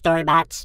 StoryBots.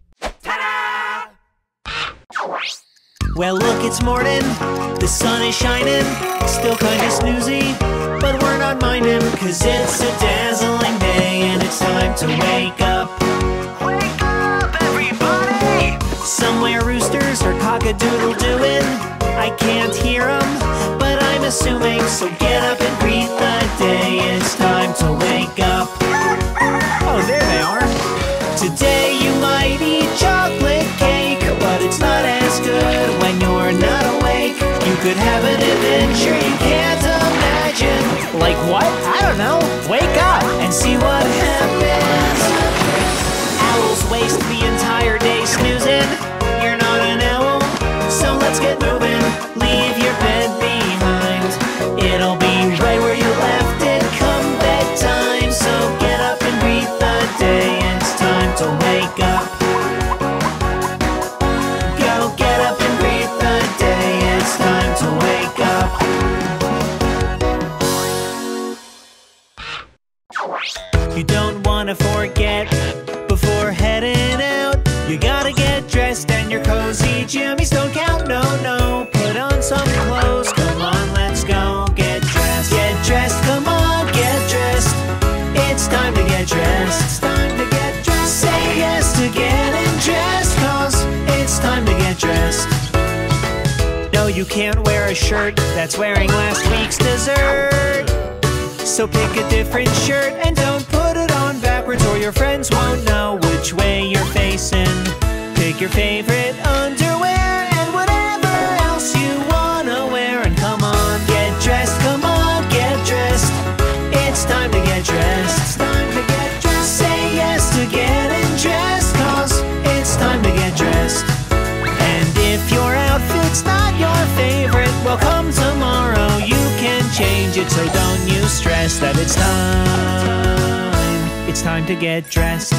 Well, look, it's morning, the sun is shining, still kinda snoozy, but we're not minding, 'cause it's a dazzling day and it's time to wake up. Wake up, everybody! Somewhere roosters are cock-a-doodle-dooing. I can't hear them, but I'm assuming, so get up and greet the day. It's time to wake up. Oh, there they are. Today you might eat chocolate cake, but it's not as good when you're not awake. You could have an adventure you can't imagine. Like what? I don't know. Wake up and see what happens. Owls waste the entire day snoozing. You're not an owl, so let's get moving. Leave your bed behind. It'll be right where you left it come bedtime. So get up and greet the day. It's time to wake up. Go get up and greet the day. It's time to wake up. You don't want to forget before heading out. You gotta get dressed and your cozy jammies don't count. No, no, put on some clothes. Come on, let's go get dressed. Get dressed, come on, get dressed. It's time to get dressed. It's time to get dressed. Say yes to getting dressed, 'cause it's time to get dressed. No, you can't wear a shirt that's wearing last week's dessert. So pick a different shirt and don't put it on backwards, or your friends won't know which way you're facing. Pick your favorite underwear and whatever else you wanna wear, and come on, get dressed, come on, get dressed. It's time to get dressed. It's time to get dressed. Say yes to getting dressed, 'cause it's time to get dressed. And if your outfit's not your favorite, well, come tomorrow, you can change it, so don't you stress that it's time. It's time to get dressed.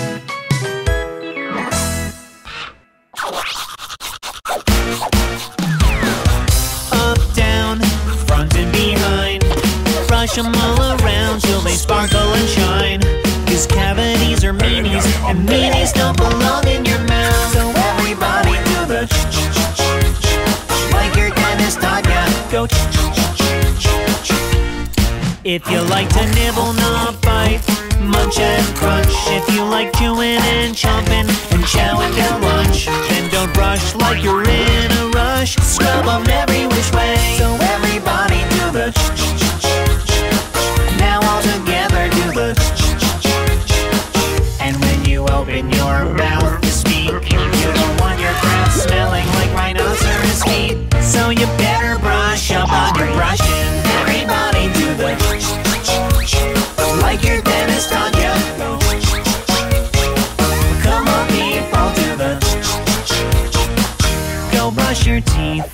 Up, down, front and behind, brush them all around till they sparkle and shine. 'Cause cavities are meanies, and meanies don't belong in your mouth. So everybody do the ch-ch-ch-ch-ch, like your dentist taught ya. Go ch-ch-ch-ch-ch. If you like to nibble, not bite, munch and crunch. If you like chewing and chomping and chowing down lunch, then don't brush like you're in a rush. Scrub them every which way. So everybody do the ch-ch-ch-ch-ch. Now all together do the ch-ch-ch-ch-ch. And when you open your mouth to speak, you don't want your breath smelling like rhinoceros feet. So you better brush up on your brushing. Everybody do the ch-ch-ch-ch-ch, like your dentist taught ya. Come on, people, do the ch-ch-ch-ch-ch. Go brush your teeth.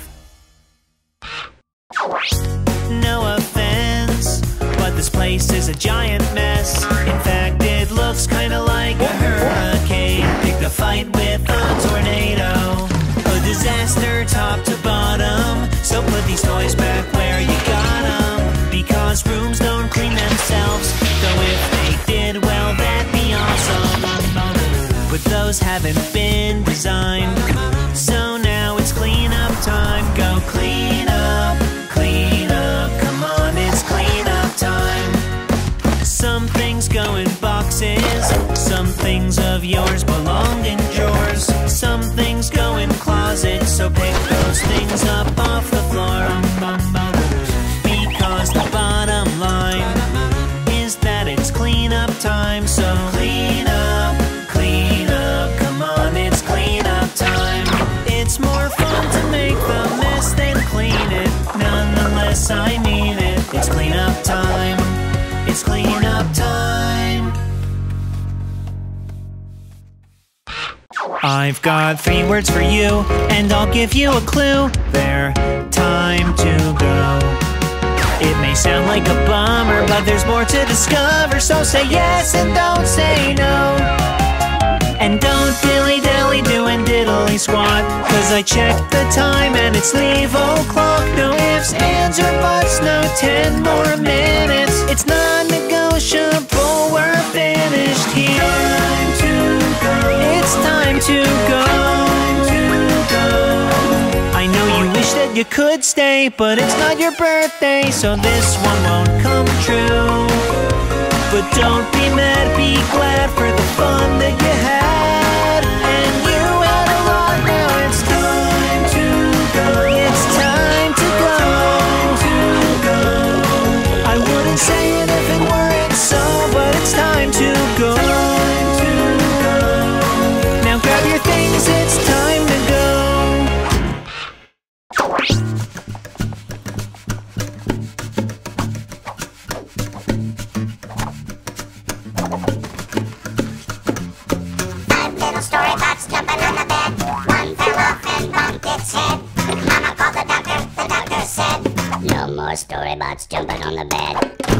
No offense, but this place is a giant mess. In fact, it looks kinda like a hurricane. Picked a fight with a tornado, a disaster top to bottom. So put these toys back where you got them, because rooms don't clean themselves. Though if they did, well, that'd be awesome. But those haven't been designed, so now it's clean up time. Go clean up, come on, it's clean up time. Some things go in boxes, some things of yours belong in drawers. Some things go in closets, so pick those things up off the floor. Because the bottom line is that it's clean up time. So clean up, come on, it's clean up time. It's more fun to make the mess than clean it. Nonetheless, I mean it. It's clean up time. It's clean up time. I've got 3 words for you, and I'll give you a clue. They're time to go. It may sound like a bummer, but there's more to discover. So say yes and don't say no. And don't dilly-dally doing diddly squat, 'cause I checked the time and it's leave o'clock. No ifs, ands, or buts, no 10 more minutes. It's non-negotiable, we're finished here. Time to go. It's time to go. I know you wish that you could stay, but it's not your birthday, so this one won't come true. But don't be mad, be glad for the fun that you had. And you had a lot, now it's time to go. It's time to go. I wouldn't say it if it weren't so, but it's time to go. Now grab your things, it's time to go. StoryBots jumping on the bed. One fell off and bumped its head. Mama called the doctor said, no more StoryBots jumping on the bed.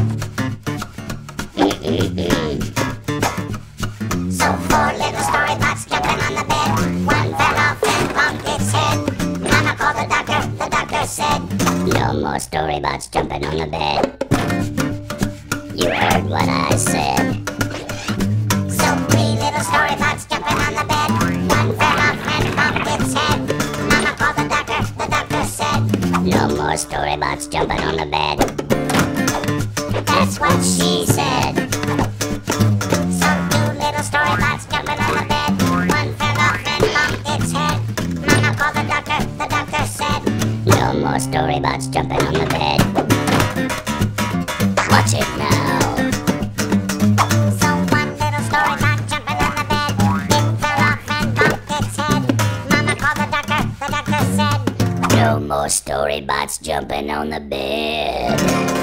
So 4 little StoryBots jumping on the bed. One fell off and bumped its head. Mama called the doctor said, no more StoryBots jumping on the bed. You heard what I said. So 3 little StoryBots jumping on the bed. One fell off and bumped its head. Mama called the doctor said, no more StoryBots jumping on the bed. That's what she said. So 2 little StoryBots jumping on the bed. One fell off and bumped its head. Mama called the doctor said, no more StoryBots jumping on the bed. Watch it now. So 1 little StoryBot jumping on the bed. It fell off and bumped its head. Mama called the doctor said, no more StoryBots jumping on the bed.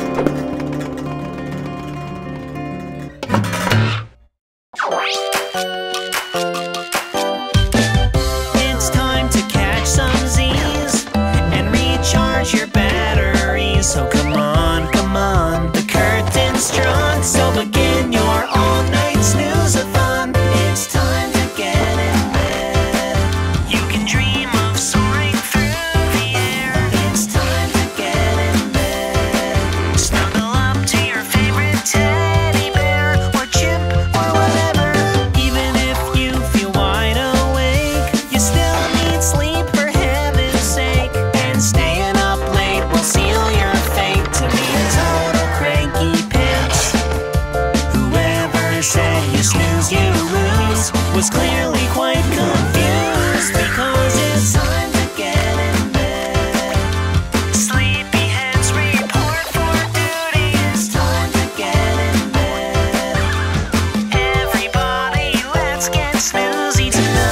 It's time to catch some Z's and recharge your batteries. So come on, the curtain's drawn. So begin your all-night snooze-a-thon. It's time to get in bed. You can dream of soaring through the air. It's time to get in bed. Snuggle up to your favorite teddy bear or chip or whatever. Even if you feel wide awake, you still need sleep for heaven's sake. And staying up late will seal your fate to be a total cranky pants. Whoever said you snooze, you lose was clearly quite confused, because it's time to get in bed. Sleepyheads report for duty. It's time to get in bed. Everybody, let's get snoozy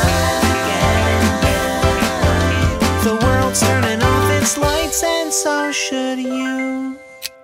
tonight. The world's turning off its lights, and so should you.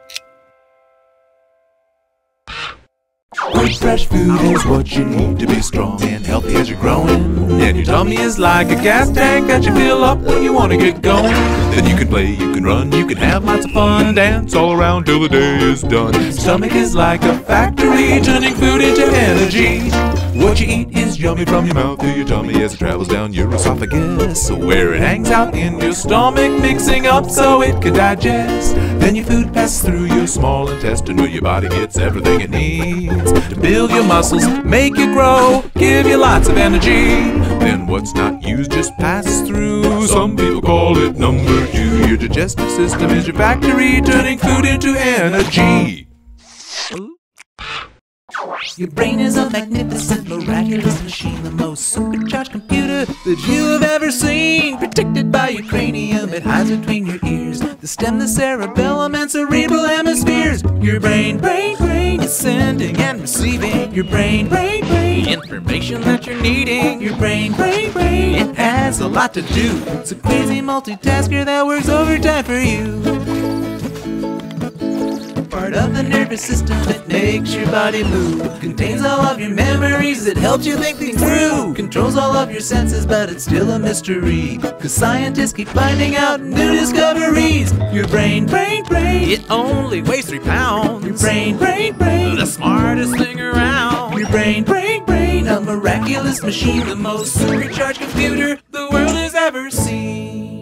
Good fresh food is what you need to be strong and healthy as you're growing. And your tummy is like a gas tank that you fill up when you want to get going. Then you can play, you can run, you can have lots of fun and dance all around till the day is done. Your stomach is like a factory, turning food into energy. What you eat is yummy from your mouth to your tummy as it travels down your esophagus, where it hangs out in your stomach, mixing up so it can digest. Then your food passes through your small intestine, where your body gets everything it needs to build your muscles, make you grow, give you lots of energy. Then what's not used just passes through. Some people call it number 2. Your digestive system is your factory, turning food into energy. Your brain is a magnificent, miraculous machine, the most supercharged computer that you have ever seen. Protected by your cranium, it hides between your ears, the stem, the cerebellum, and cerebral hemispheres. Your brain is sending and receiving. Your brain, information that you're needing. Your brain, it has a lot to do. It's a crazy multitasker that works overtime for you. Part of the nervous system that makes your body move, contains all of your memories that helps you think things through, controls all of your senses, but it's still a mystery, cause scientists keep finding out new discoveries. Your brain, it only weighs 3 pounds. Your brain, the smartest thing around. Your brain, a miraculous machine, the most supercharged computer the world has ever seen.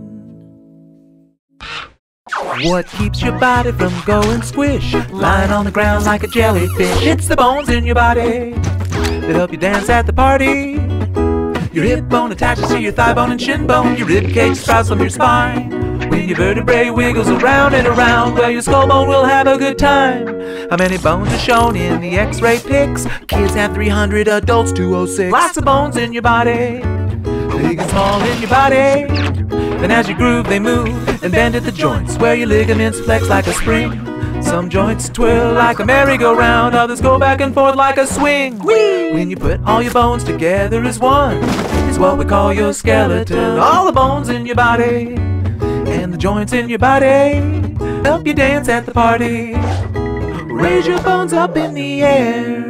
What keeps your body from going squish, lying on the ground like a jellyfish? It's the bones in your body that help you dance at the party. Your hip bone attaches to your thigh bone and shin bone. Your rib cage sprouts from your spine. When your vertebrae wiggles around and around, well, your skull bone will have a good time. How many bones are shown in the x-ray pics? Kids have 300, adults 206. Lots of bones in your body, big and small in your body. Then as you groove, they move and bend at the joints, where your ligaments flex like a spring. Some joints twirl like a merry-go-round, others go back and forth like a swing. Whee! When you put all your bones together as one, it's what we call your skeleton. All the bones in your body and the joints in your body help you dance at the party. Raise your bones up in the air.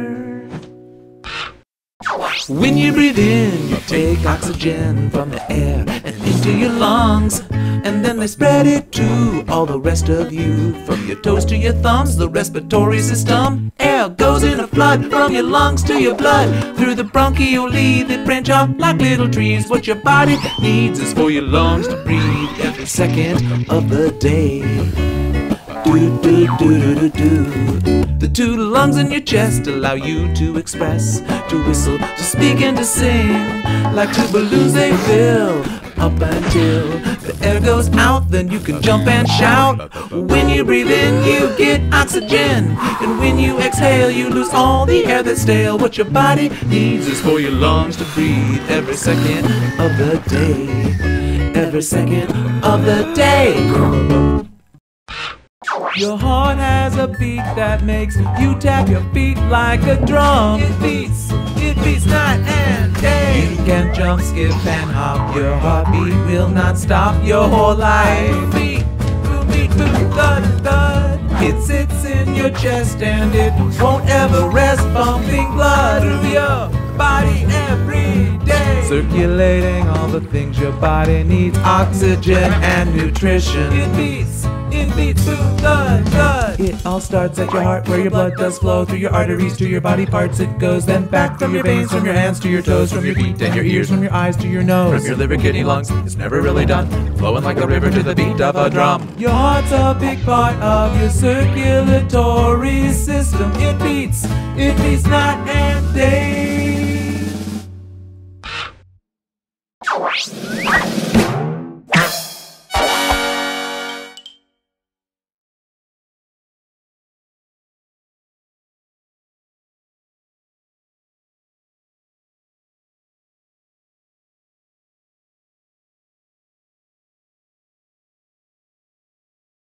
When you breathe in, you take oxygen from the air and into your lungs, and then they spread it to all the rest of you. From your toes to your thumbs, the respiratory system. Air goes in a flood from your lungs to your blood, through the bronchioli that branch off like little trees. What your body needs is for your lungs to breathe every second of the day. Do do do do do do. The two lungs in your chest allow you to express, to whistle, to speak and to sing. Like two balloons they fill up until the air goes out, then you can jump and shout. When you breathe in, you get oxygen, and when you exhale, you lose all the air that's stale. What your body needs is for your lungs to breathe every second of the day. Every second of the day. Your heart has a beat that makes you tap your feet like a drum. It beats night and day. You can jump, skip and hop. Your heartbeat will not stop your whole life. Beat, thud, thud. It sits in your chest and it won't ever rest, pumping blood through your body every day. Circulating all the things your body needs, oxygen and nutrition. It beats, boom, thud, thud. It all starts at your heart, where your blood does flow through your arteries to your body parts. It goes then back from your veins, from your hands to your toes, from your feet and your ears, from your eyes to your nose, from your liver, kidney, lungs. It's never really done, flowing like a river to the beat of a drum. Your heart's a big part of your circulatory system. It beats night and day.